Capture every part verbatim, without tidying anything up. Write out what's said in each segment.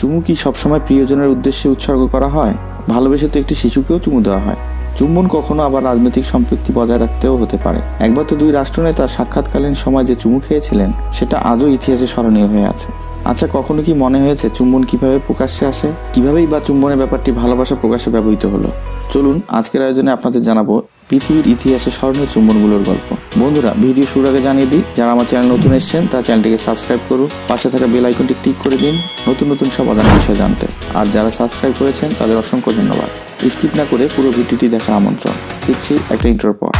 চুমু কি সবসময় প্রিয়জনের উদ্দেশ্যে উৎসর্গ করা হয়? ভালোবেসে তো একটি শিশুকেও চুমু দেওয়া হয়। চুম্বন কখনো আবার রাজনৈতিক সম্পৃক্তি বজায় রাখতেও হতে পারে। একবার তো দুই রাষ্ট্রনেতা সাক্ষাৎকালীন সময় যে চুমু খেয়েছিলেন সেটা আজও ইতিহাসে স্মরণীয় হয়ে আছে। আচ্ছা, কখনো কি মনে হয়েছে চুম্বন কিভাবে প্রকাশ্যে আসে? কিভাবেই বা চুম্বনের ব্যাপারটি ভালোবাসা প্রকাশে ব্যবহৃত হলো? চলুন আজকের আয়োজনে আপনাদের জানাবো পৃথিবীর ইতিহাসে স্মরণীয় চুম্বনগুলোর গল্প। বন্ধুরা, ভিডিও শুরুর আগে জানিয়ে দিই, যারা আমার চ্যানেল নতুন এসেছেন তারা চ্যানেলটিকে সাবস্ক্রাইব করুন, পাশে থাকা বেল আইকনটি ক্লিক করে দিন নতুন নতুন সব অজানা বিষয় জানতে। আর যারা সাবস্ক্রাইব করেছেন তাদের অসংখ্য ধন্যবাদ। স্কিপ না করে পুরো ভিডিওটি দেখার আমন্ত্রণ। দিচ্ছি একটা ইন্ট্রোর পর।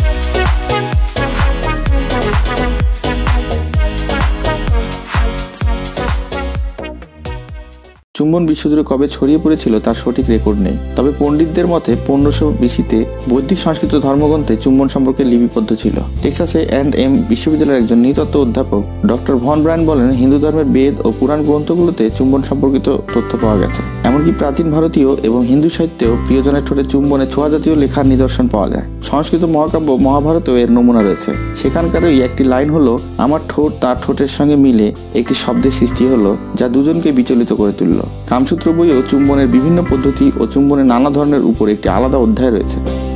চুম্বন বিশ্বজুড়ে কবে ছড়িয়ে পড়েছিল তার সঠিক রেকর্ড নেই, তবে পণ্ডিতদের মতে পনেরোশো বিসিতে বৈদিক সংস্কৃত ধর্মগ্রন্থে চুম্বন সম্পর্কে লিপিবদ্ধ ছিল। টেক্সাসে অ্যান্ড এম বিশ্ববিদ্যালয়ের একজন নৃতত্ত্ব অধ্যাপক ডক্টর ভন ব্রায়ান বলেন, হিন্দু ধর্মের বেদ ও পুরাণ গ্রন্থগুলোতে চুম্বন সম্পর্কিত তথ্য পাওয়া গেছে। এমনকি প্রাচীন ভারতীয় এবং হিন্দু সাহিত্যেও প্রিয়জনের ঠোঁটে চুম্বনে ছোঁয়া জাতীয় লেখার নিদর্শন পাওয়া যায়। সংস্কৃত মহাকাব্য মহাভারতেও এর নমুনা রয়েছে। সেখানকারই একটি লাইন হলো, আমার ঠোঁট তার ঠোঁটের সঙ্গে মিলে একটি শব্দের সৃষ্টি হলো যা দুজনকে বিচলিত করে তুলল। কামসূত্র বইয়েও চুম্বনের বিভিন্ন পদ্ধতি ও চুম্বনের নানা ধরনের উপর একটি আলাদা অধ্যায় রয়েছে।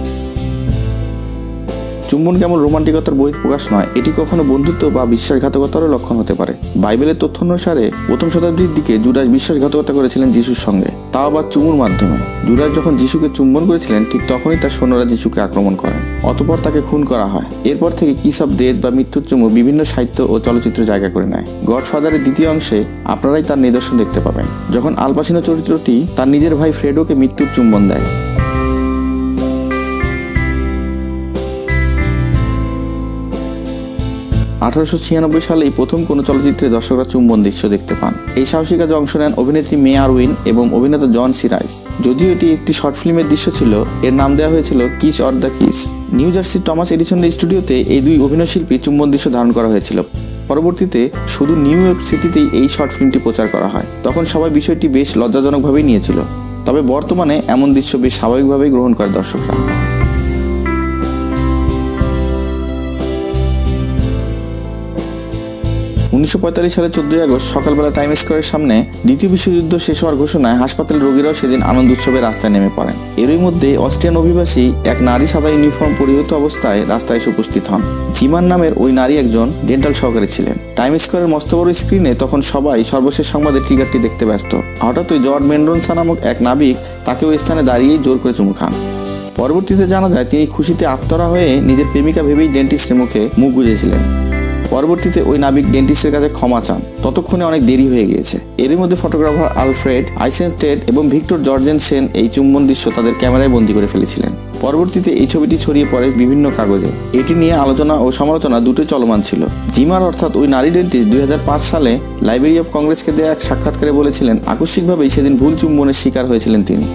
চুম্বন কেমন রোমান্টিকতার বহিঃপ্রকাশ নয়, এটি কখনো বন্ধুত্ব বা বিশ্বাসঘাতকতারও লক্ষণ হতে পারে। বাইবেলের তথ্য অনুসারে প্রথম শতাব্দীর দিকে জুডাস বিশ্বাসঘাতকতা করেছিলেন যিশুর সঙ্গে, তাও আবার চুমুর মাধ্যমে। জুডাস যখন যিশুকে চুম্বন করেছিলেন ঠিক তখনই তার সৈন্যরা যিশুকে আক্রমণ করেন, অতঃপর তাকে খুন করা হয়। এরপর থেকে কিস অফ ডেথ বা মৃত্যুর চুমু বিভিন্ন সাহিত্য ও চলচ্চিত্র জায়গা করে নেয়। গডফাদারের দ্বিতীয় অংশে আপনারাই তার নিদর্শন দেখতে পাবেন, যখন আল পাচিনো চরিত্রটি তার নিজের ভাই ফ্রেডোকে মৃত্যুর চুম্বন দেয়। আঠারোশো ছিয়ানব্বই সালেই প্রথম কোনো চলচ্চিত্রে দর্শকরা চুম্বন দৃশ্য দেখতে পান। এই সাহসী কাজে অংশ নেন অভিনেত্রী মে আরউইন এবং অভিনেতা জন সি রাইস। যদিও এটি একটি শর্ট ফিল্মের দৃশ্য ছিল, এর নাম দেওয়া হয়েছিল kiss or the kiss. New জার্সির টমাস এডিসনের স্টুডিওতে এই দুই অভিনয়শিল্পী চুম্বন দৃশ্য ধারণ করা হয়েছিল। পরবর্তীতে শুধু নিউ ইয়র্ক সিটিতেই এই শর্ট ফিল্মটি প্রচার করা হয়। তখন সবাই বিষয়টি বেশ লজ্জাজনকভাবেই নিয়েছিল, তবে বর্তমানে এমন দৃশ্য বেশ স্বাভাবিকভাবেই গ্রহণ করে দর্শকরা। উনিশশো পঁয়তাল্লিশ সালের চোদ্দই আগস্ট সকালবেলা টাইম স্কোয়ারের সামনে দ্বিতীয় বিশ্বযুদ্ধ শেষ হওয়ার ঘোষণায় হাসপাতালের রোগীরাও সেদিন আনন্দ উৎসবে রাস্তায় নেমে পড়েন। এরই মধ্যে অস্ট্রিয়ান অভিবাসী এক নারী সাদা ইউনিফর্ম পরিহিত অবস্থায় রাস্তায় এসে উপস্থিত হন। জিমান নামের ওই নারী একজন ডেন্টাল সহকারী ছিলেন। টাইম স্কোয়ারের মস্ত বড় স্ক্রিনে তখন সবাই সর্বশেষ সংবাদের ট্রিগারটি দেখতে ব্যস্ত। হঠাৎ ওই জর্জ মেন্ডোনসা নামক এক নাবিক তাকে ওই স্থানে দাঁড়িয়েই জোর করে চুমু খান। পরবর্তীতে জানা যায় তিনি খুশিতে আত্মরা হয়ে নিজের প্রেমিকা ভেবেই ডেন্টিস্টের মুখে মুখ গুজেছিলেন। পরবর্তীতে ওই নাবিক ডেন্টিস্টের কাছে ক্ষমা চান। ততক্ষণে অনেক দেরি হয়ে গিয়েছে। এরই মধ্যে ফটোগ্রাফার আলফ্রেড আইসেনস্টেড এবং ভিক্টর জর্জেনসেন এই চুম্বন দৃশ্য তাদের ক্যামেরায় বন্দী করে ফেলেছিলেন। পরবর্তীতে এই ছবিটি ছড়িয়ে পড়ে বিভিন্ন কাগজে। এটি নিয়ে আলোচনা ও সমালোচনা দুটোই চলমান ছিল। জিমার অর্থাৎ ওই নারী ডেন্টিস্ট দুই হাজার পাঁচ সালে লাইব্রেরি অফ কংগ্রেসকে দেয়া এক সাক্ষাৎকারে বলেছিলেন, আকস্মিকভাবেই সেদিন ভুল চুম্বনের শিকার হয়েছিলেন তিনি।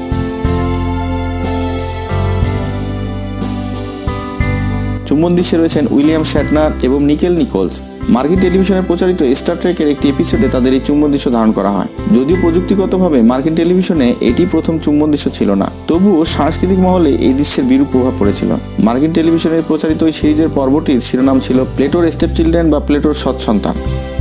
চুম্বন দৃশ্যে রয়েছেন উইলিয়াম শ্যাটনার এবং নিকেল নিকোলস। মার্কিন টেলিভিশনে প্রচারিত স্টার ট্রেকের একটি এপিসোডে তাদের এই চুম্বন দৃশ্য ধারণ করা হয়। যদিও প্রযুক্তিগতভাবে মার্কিন টেলিভিশনে এটি প্রথম চুম্বন দৃশ্য ছিল না, তবুও সাংস্কৃতিক মহলে এই দৃশ্যের বিরূপ প্রভাব পড়েছিল। মার্কিন টেলিভিশনে প্রচারিত ওই সিরিজের পর্বটির শিরোনাম ছিল প্লেটোর স্টেপ চিলড্রেন বা প্লেটোর সৎ সন্তান।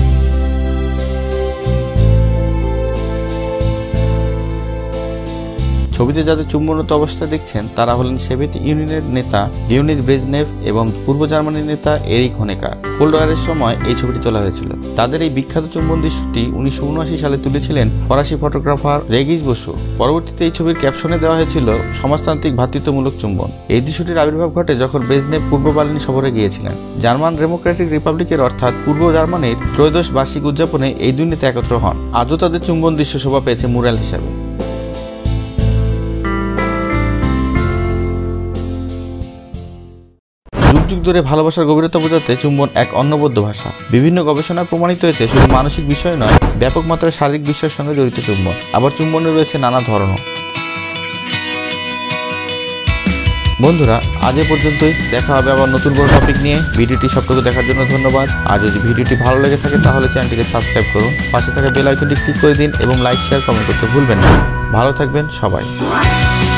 ছবিতে যাদের চুম্বনত অবস্থায় দেখছেন তারা হলেন সোভিয়েত ইউনিয়নের নেতা লিওনিড ব্রেজনেভ এবং পূর্ব জার্মানির নেতা এরিক হোনেকার। কোল্ড ওয়ারের সময় এই ছবিটি তোলা হয়েছিল। তাদের এই বিখ্যাত চুম্বন দৃশ্যটি উনিশশো উনআশি সালে তুলেছিলেন ফরাসি ফটোগ্রাফার রেগিস বসু। পরবর্তীতে এই ছবির ক্যাপশনে দেওয়া হয়েছিল সমাজতান্ত্রিক ভ্রাতৃত্বমূলক চুম্বন। এই দৃশ্যটির আবির্ভাব ঘটে যখন ব্রেজনেভ পূর্ব বার্লিন সফরে গিয়েছিলেন। জার্মান ডেমোক্রেটিক রিপাবলিকের অর্থাৎ পূর্ব জার্মানির ত্রয়োদশ বার্ষিক উদযাপনে এই দুই নেতা একত্র হন। আজও তাদের চুম্বন দৃশ্য শোভা পেয়েছে মুরাল হিসাবে। যুগ যুগ ধরে ভালোবাসার গভীরতা বোঝাতে চুম্বন এক অনবদ্য ভাষা। বিভিন্ন গবেষণায় প্রমাণিত হয়েছে শুধু মানসিক বিষয় নয়, ব্যাপক মাত্রায় শারীরিক বিষয়ের সঙ্গে জড়িত চুম্বন। আবার চুম্বনে রয়েছে নানা ধরনও। বন্ধুরা, আজ এ পর্যন্তই। দেখা হবে আবার নতুন কোনো টপিক নিয়ে। ভিডিওটি সবটুকু দেখার জন্য ধন্যবাদ। আর যদি ভিডিওটি ভালো লেগে থাকে তাহলে চ্যানেলটিকে সাবস্ক্রাইব করুন, পাশে থাকা বেল আইকনটি ক্লিক করে দিন এবং লাইক শেয়ার কমেন্ট করতে ভুলবেন না। ভালো থাকবেন সবাই।